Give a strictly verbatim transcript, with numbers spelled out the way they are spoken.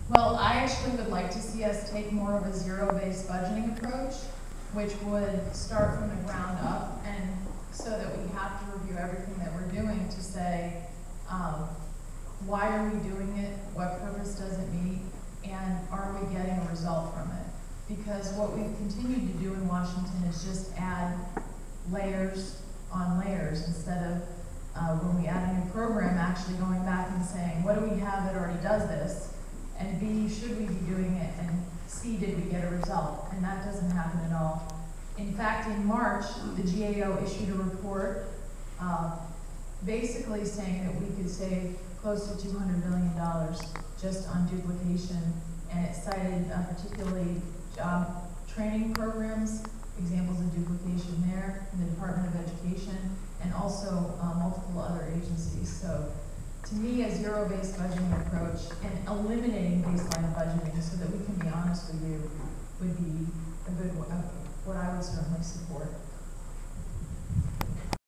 Well, I actually would like to see us take more of a zero-based budgeting approach, which would start from the ground up, and so that we have to review everything that we're doing to say, um, why are we doing it, what purpose does it meet, and are we getting a result from it? Because what we've continued to do in Washington is just add layers on layers instead of uh, when we add a new program, actually going back and saying, what do we have that already does this? And B, should we be doing it? And C, did we get a result? And that doesn't happen at all. In fact, in March, the G A O issued a report uh, basically saying that we could save close to two hundred million dollars just on duplication. And it cited uh, particularly job training programs, examples of duplication there in the Department of Education, and also uh, multiple other agencies. So to me, a zero-based budgeting approach and eliminating baseline budgeting so that we can be honest with you would be a good, uh, what I would certainly support.